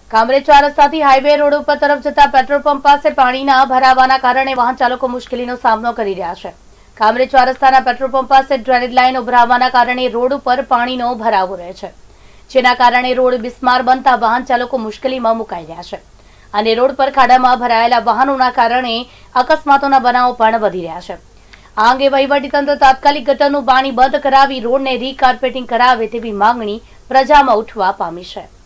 Kamrej 4 રસ્તાથી highway road ઉપર તરફ જતા પેટ્રોલ પંપ પાસે પાણીના ભરાવાના કારણે વાહન ચાલકો મુશ્કેલીનો સામનો કરી રહ્યા છે। કામરેજ 4 રસ્તાના પેટ્રોલ પંપ પાસે ડ્રેનેજ લાઈન ઉભરાવાના કારણે રોડ ઉપર પાણીનો ભરાવો રહે છે, જેના કારણે રોડ બિસ્માર બનતા વાહન ચાલકો મુશ્કેલીમાં મુકાઈ રહ્યા છે અને રોડ પર ખાડામાં ભરાયેલા વાહનોના કારણે અકસ્માતોના બનાવો પણ વધી રહ્યા છે। આ અંગે વહીવટીતંત્ર તાત્કાલિક ગટરનું પાણી બંધ કરાવી રોડને રીકાર્પેટિંગ કરાવે તેવી માંગણી પ્રજામાં ઉઠવા પામી છે।